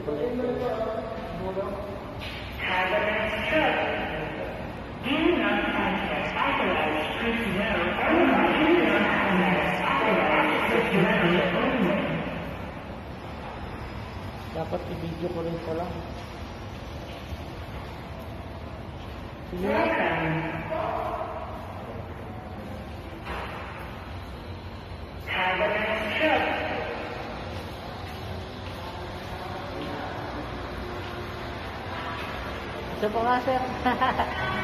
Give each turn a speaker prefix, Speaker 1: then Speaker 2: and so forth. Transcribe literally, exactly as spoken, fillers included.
Speaker 1: Have a nice trip. Do not access authorized personnel only. Do not access authorized personnel only.
Speaker 2: Dapat i-video ko rin pala.
Speaker 1: Welcome. Have a nice trip.
Speaker 2: Isa pa nga, sir.